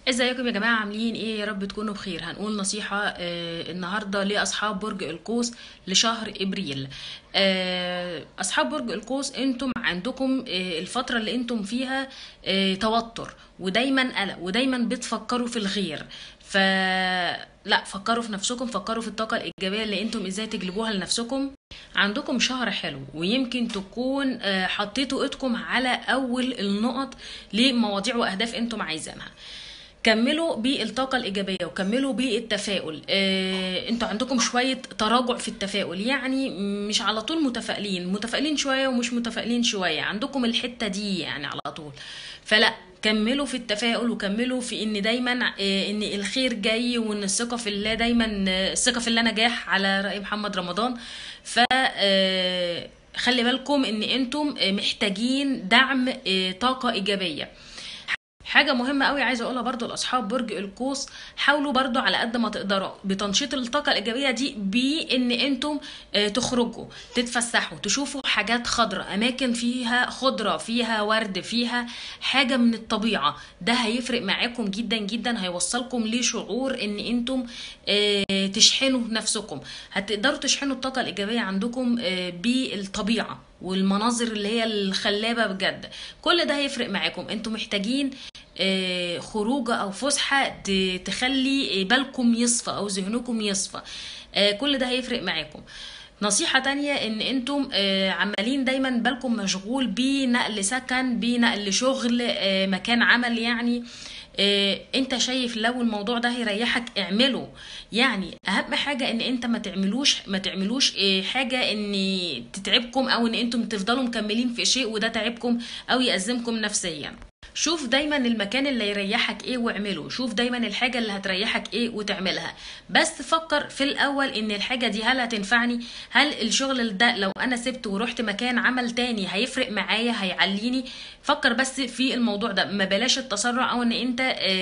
ازيكم يا جماعة؟ عاملين ايه؟ يا رب تكونوا بخير. هنقول نصيحة النهاردة لأصحاب برج القوس لشهر ابريل. أصحاب برج القوس، انتم عندكم الفترة اللي انتم فيها توتر ودايما قلق ودايما بتفكروا في الغير. ف لا، فكروا في نفسكم، فكروا في الطاقة الإيجابية اللي انتم ازاي تجلبوها لنفسكم. عندكم شهر حلو، ويمكن تكون حطيتوا ايدكم على أول النقط لمواضيع وأهداف انتم عايزينها. كملوا بالطاقة الإيجابية وكملوا بالتفاؤل. انتوا عندكم شوية تراجع في التفاؤل، يعني مش على طول متفائلين، متفائلين شوية ومش متفائلين شوية، عندكم الحتة دي يعني على طول. فلا، كملوا في التفاؤل وكملوا في ان دايما ان الخير جاي، وان الثقة في الله دايما، الثقة في الله نجاح على رأي محمد رمضان. ف خلي بالكم ان انتم محتاجين دعم، طاقة إيجابية. حاجة مهمة قوي عايزة اقولها برضو لاصحاب برج القوس: حاولوا برضو على قد ما تقدروا بتنشيط الطاقة الايجابية دي، بان انتم تخرجوا، تتفسحوا، تشوفوا حاجات خضراء، اماكن فيها خضرة، فيها ورد، فيها حاجة من الطبيعة. ده هيفرق معاكم جدا جدا، هيوصلكم لشعور ان انتم تشحنوا نفسكم. هتقدروا تشحنوا الطاقة الايجابية عندكم بالطبيعة والمناظر اللي هي الخلابة بجد. كل ده هيفرق معاكم. انتم محتاجين خروجه او فسحه تخلي بالكم يصفى او ذهنكم يصفى. كل ده هيفرق معاكم. نصيحة تانية: ان انتم عمالين دايما بالكم مشغول بنقل سكن، بنقل شغل، مكان عمل يعني. انت شايف لو الموضوع ده هيريحك اعمله. يعني اهم حاجة ان انت ما تعملوش حاجة ان تتعبكم، او ان انتم تفضلوا مكملين في شيء وده تعبكم او يأزمكم نفسيا. شوف دايما المكان اللي يريحك ايه واعمله، شوف دايما الحاجة اللي هتريحك ايه وتعملها. بس فكر في الاول ان الحاجة دي هل هتنفعني، هل الشغل ده لو انا سبته ورحت مكان عمل تاني هيفرق معايا، هيعليني. فكر بس في الموضوع ده، ما بلاش التسرع، او ان انت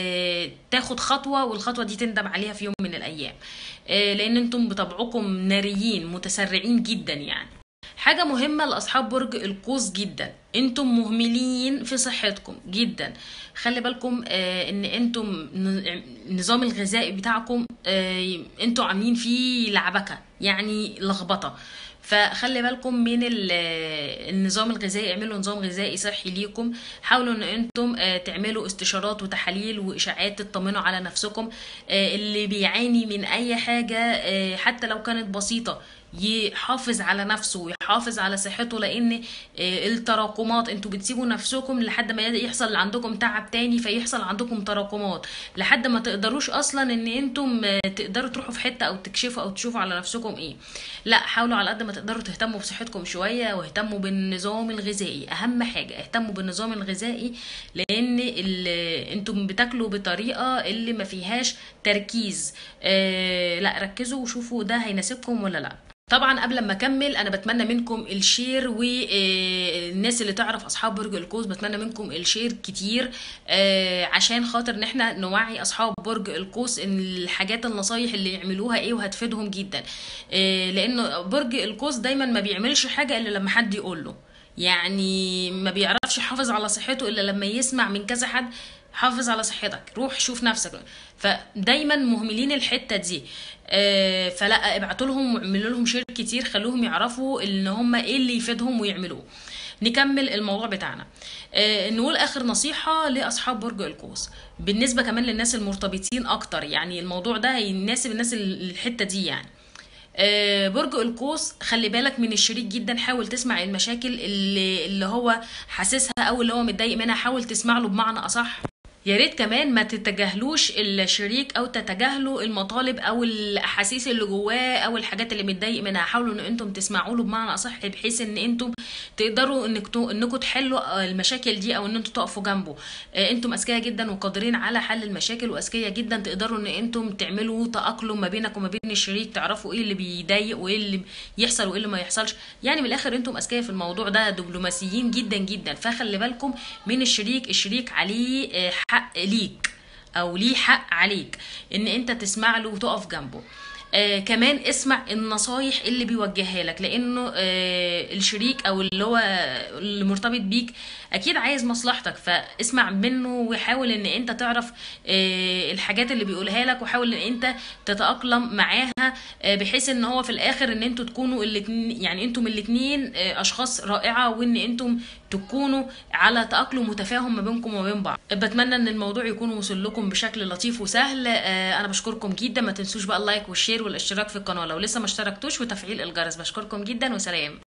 تاخد خطوة والخطوة دي تندم عليها في يوم من الايام. لان انتم بطبعكم ناريين متسرعين جدا يعني. حاجة مهمة لأصحاب برج القوس جدا: انتم مهملين في صحتكم جدا. خلي بالكم ان انتم النظام الغذائي بتاعكم انتم عاملين فيه لعبكة، يعني لخبطة. فخلي بالكم من النظام الغذائي، اعملوا نظام غذائي صحي ليكم. حاولوا ان انتم تعملوا استشارات وتحاليل واشاعات تطمنوا على نفسكم. اللي بيعاني من اي حاجة حتى لو كانت بسيطة يحافظ على نفسه ويحافظ على صحته، لان التراكمات انتوا بتسيبوا نفسكم لحد ما يحصل عندكم تعب تاني، فيحصل عندكم تراكمات لحد ما تقدروش اصلا ان انتم تقدروا تروحوا في حتة او تكشفوا او تشوفوا على نفسكم ايه. لا، حاولوا على قد ما تقدروا تهتموا بصحتكم شوية، واهتموا بالنظام الغذائي. اهم حاجة اهتموا بالنظام الغذائي، لان انتم بتاكلوا بطريقة اللي ما فيهاش تركيز. لا، ركزوا وشوفوا ده هيناسبكم ولا لا. طبعا قبل ما اكمل، انا بتمنى منكم الشير، والناس اللي تعرف اصحاب برج القوس بتمنى منكم الشير كتير، عشان خاطر ان احنا نوعي اصحاب برج القوس ان الحاجات النصايح اللي يعملوها ايه وهتفيدهم جدا. لان برج القوس دايما ما بيعملش حاجة الا لما حد يقوله. يعني ما بيعرفش يحافظ على صحته الا لما يسمع من كذا حد: حافظ على صحتك، روح شوف نفسك. فدايما مهملين الحتة دي. فلا، ابعتوا لهم واعملوا لهم شير كتير، خلوهم يعرفوا ان هم ايه اللي يفيدهم ويعملوه. نكمل الموضوع بتاعنا. نقول اخر نصيحة لاصحاب برج القوس، بالنسبة كمان للناس المرتبطين اكتر، يعني الموضوع ده هيناسب الناس الحتة دي يعني. برج القوس، خلي بالك من الشريك جدا. حاول تسمع المشاكل اللي هو حاسسها او اللي هو متضايق منها، حاول تسمع له بمعنى اصح. يا ريت كمان ما تتجاهلوش الشريك او تتجاهلوا المطالب او الاحاسيس اللي جواه او الحاجات اللي متضايق منها. حاولوا ان انتم تسمعوا له بمعنى اصح، بحيث ان انتم تقدروا انكم تحلوا المشاكل دي، او ان انتم تقفوا جنبه. انتم اذكياء جدا وقادرين على حل المشاكل، واذكياء جدا تقدروا ان انتم تعملوا تأقلم ما بينك وما بين الشريك، تعرفوا ايه اللي بيضايق وايه اللي يحصل وايه اللي ما يحصلش. يعني من الاخر انتم اذكياء في الموضوع ده، دبلوماسيين جدا جدا. فخلي بالكم من الشريك. الشريك عليه حق ليك، او ليه حق عليك ان انت تسمع له وتقف جنبه. كمان اسمع النصايح اللي بيوجهها لك، لانه الشريك او اللي هو اللي مرتبط بيك اكيد عايز مصلحتك، فاسمع منه وحاول ان انت تعرف الحاجات اللي بيقولها لك، وحاول ان انت تتأقلم معاها، بحيث ان هو في الاخر ان انتوا تكونوا الاتنين، يعني انتم الاتنين اشخاص رائعة، وان انتم تكونوا على تأقلم وتفاهم ما بينكم وما بين بعض. بتمنى ان الموضوع يكون وصل لكم بشكل لطيف وسهل. انا بشكركم جدا، ما تنسوش بقى اللايك والشير والاشتراك في القناة لو لسه ما اشتركتوش، وتفعيل الجرس. بشكركم جدا وسلام.